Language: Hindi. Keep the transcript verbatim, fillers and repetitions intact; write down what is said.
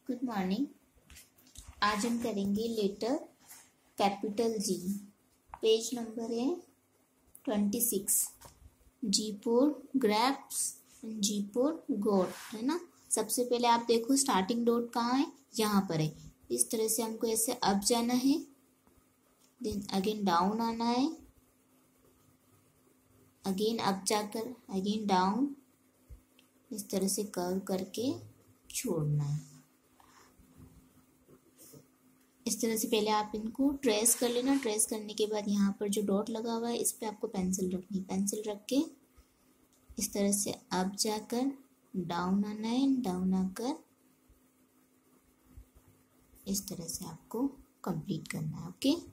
Good morning. आज हम करेंगे letter capital G. Page number है twenty six. G four grapes, G four goat, है ना। सबसे पहले आप देखो स्टार्टिंग डॉट कहाँ है, यहाँ पर है। इस तरह से हमको ऐसे अप जाना है, देन अगेन डाउन आना है, अगेन अप जाकर अगेन डाउन, इस तरह से कर्व करके छोड़ना है। इस तरह से पहले आप इनको ट्रेस कर लेना। ट्रेस करने के बाद यहाँ पर जो डॉट लगा हुआ है इस पे आपको पेंसिल रखनी। पेंसिल रख के इस तरह से अप जाकर डाउन आना है, डाउन आकर इस तरह से आपको कंप्लीट करना है। ओके।